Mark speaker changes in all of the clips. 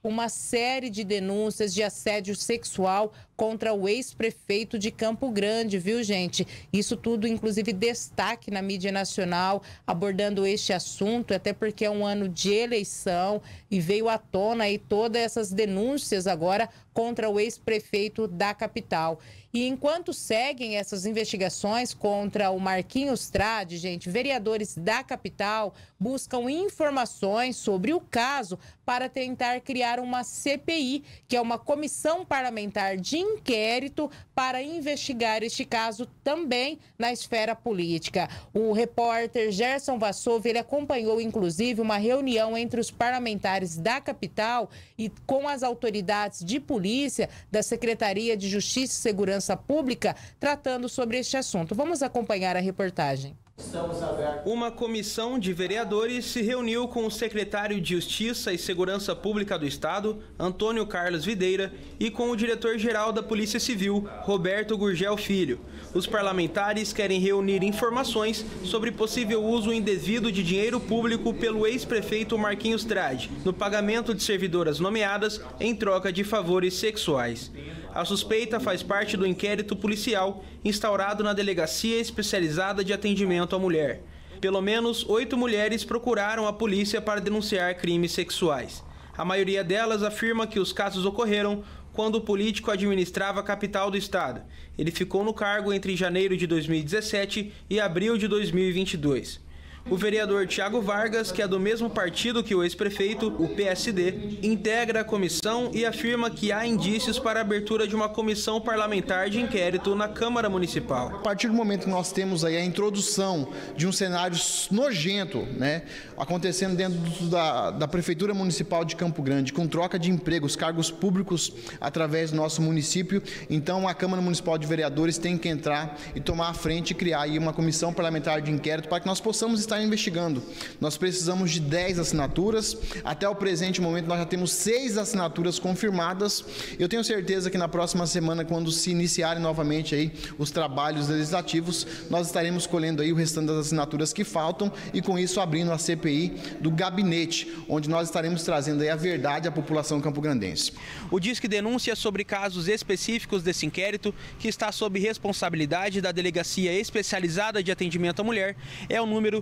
Speaker 1: uma série de denúncias de assédio sexual contra o ex-prefeito de Campo Grande, viu, gente? Isso tudo, inclusive, destaque na mídia nacional, abordando este assunto, até porque é um ano de eleição e veio à tona aí todas essas denúncias agora contra o ex-prefeito da capital. E enquanto seguem essas investigações contra o Marquinhos Trade, gente, vereadores da capital buscam informações sobre o caso para tentar criar uma CPI, que é uma comissão parlamentar de inquérito para investigar este caso também na esfera política. O repórter Gerson Vassouva, ele acompanhou inclusive uma reunião entre os parlamentares da capital e com as autoridades de polícia da Secretaria de Justiça e Segurança Pública, tratando sobre este assunto. Vamos acompanhar a reportagem.
Speaker 2: Uma comissão de vereadores se reuniu com o secretário de Justiça e Segurança Pública do Estado, Antônio Carlos Videira, e com o diretor-geral da Polícia Civil, Roberto Gurgel Filho. Os parlamentares querem reunir informações sobre possível uso indevido de dinheiro público pelo ex-prefeito Marquinhos Trade, no pagamento de servidoras nomeadas em troca de favores sexuais. A suspeita faz parte do inquérito policial instaurado na Delegacia Especializada de Atendimento à Mulher. Pelo menos 8 mulheres procuraram a polícia para denunciar crimes sexuais. A maioria delas afirma que os casos ocorreram quando o político administrava a capital do estado. Ele ficou no cargo entre janeiro de 2017 e abril de 2022. O vereador Tiago Vargas, que é do mesmo partido que o ex-prefeito, o PSD, integra a comissão e afirma que há indícios para a abertura de uma comissão parlamentar de inquérito na Câmara Municipal.
Speaker 3: A partir do momento que nós temos aí a introdução de um cenário nojento, né, acontecendo dentro da Prefeitura Municipal de Campo Grande, com troca de empregos, cargos públicos através do nosso município, então a Câmara Municipal de Vereadores tem que entrar e tomar a frente e criar aí uma comissão parlamentar de inquérito para que nós possamos estar investigando. Nós precisamos de 10 assinaturas. Até o presente momento nós já temos 6 assinaturas confirmadas. Eu tenho certeza que na próxima semana, quando se iniciarem novamente aí os trabalhos legislativos, nós estaremos colhendo aí o restante das assinaturas que faltam e com isso abrindo a CPI do gabinete, onde nós estaremos trazendo aí a verdade à população campograndense.
Speaker 2: O Disque Denúncia sobre casos específicos desse inquérito, que está sob responsabilidade da Delegacia Especializada de Atendimento à Mulher, é o número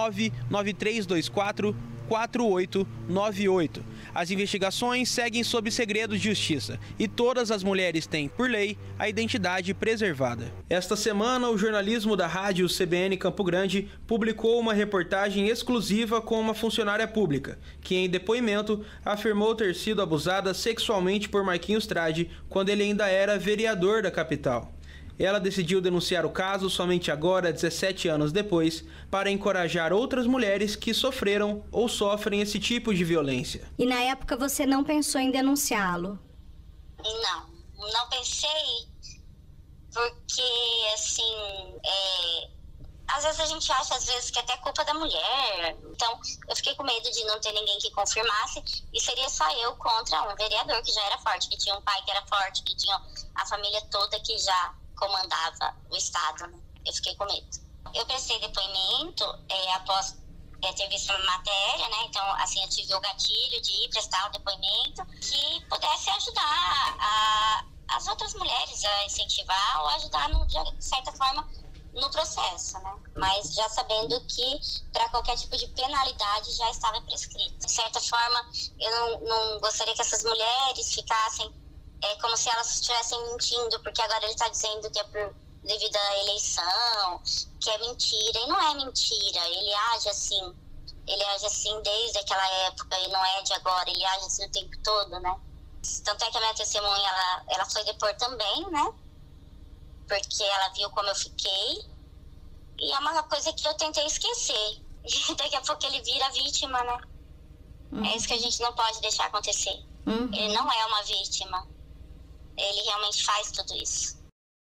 Speaker 2: 99324-4898. As investigações seguem sob segredo de justiça e todas as mulheres têm, por lei, a identidade preservada. Esta semana, o jornalismo da rádio CBN Campo Grande publicou uma reportagem exclusiva com uma funcionária pública, que em depoimento afirmou ter sido abusada sexualmente por Marquinhos Trade quando ele ainda era vereador da capital. Ela decidiu denunciar o caso somente agora, 17 anos depois, para encorajar outras mulheres que sofreram ou sofrem esse tipo de violência.
Speaker 4: E na época você não pensou em denunciá-lo?
Speaker 5: Não pensei, porque assim, às vezes a gente acha que até é culpa da mulher. Então eu fiquei com medo de não ter ninguém que confirmasse e seria só eu contra um vereador que já era forte, que tinha um pai que era forte, que tinha a família toda que já comandava o estado, né? Eu fiquei com medo. Eu prestei depoimento após ter visto a matéria, né? Então, assim, eu tive o gatilho de ir prestar o depoimento que pudesse ajudar as outras mulheres a incentivar ou ajudar, de certa forma, no processo, né? Mas já sabendo que para qualquer tipo de penalidade já estava prescrito. De certa forma, eu não gostaria que essas mulheres ficassem como se elas estivessem mentindo, porque agora ele está dizendo que é devido à eleição, que é mentira, e não é mentira. Ele age assim desde aquela época, e não é de agora, ele age assim o tempo todo, né? Tanto é que a minha testemunha, ela foi depor também, né? Porque ela viu como eu fiquei, e é uma coisa que eu tentei esquecer. E daqui a pouco ele vira vítima, né? É isso que a gente não pode deixar acontecer. Ele não é uma vítima. Ele realmente faz tudo isso.